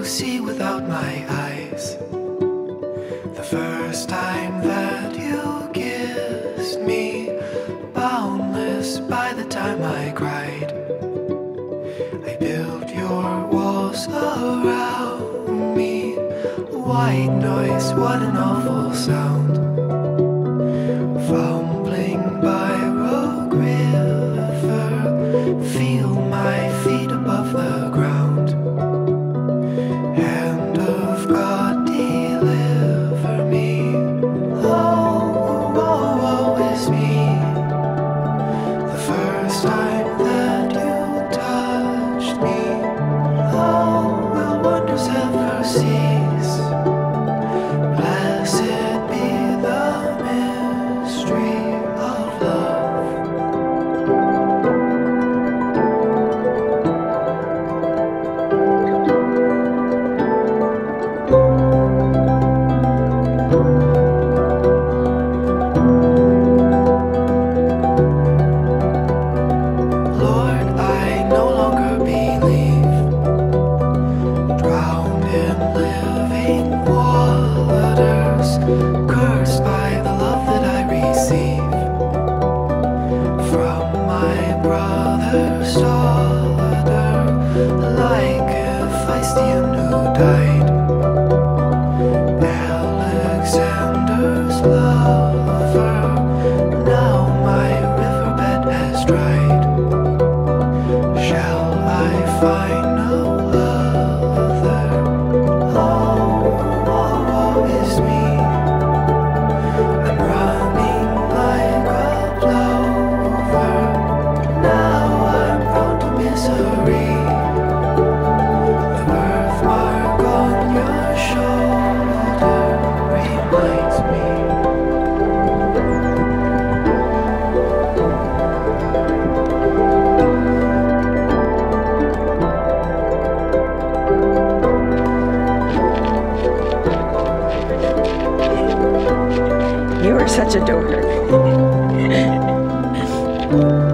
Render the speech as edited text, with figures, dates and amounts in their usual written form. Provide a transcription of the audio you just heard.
to see without my eyes. The first time that you kissed me, boundless by the time I cried. I built your walls around me. White noise, what an awful sound. Fumbling by Rogue River, feel my feet above the ground. Hand of God, deliver me. Oh, woe is me. The first time that you touched me, oh, will wonders ever cease? Blessed be the mystery of love. Lord, I no longer believe, drowned in living waters, cursed by the love that I receive from my brother's daughter, like Hephaestion who died. Alexander's lover, now my riverbed has dried. Shall I find no other? Oh, woe is me. I'm running like a plover. Now I'm prone to misery. The birthmark on your shoulder reminds me. You are such a dork.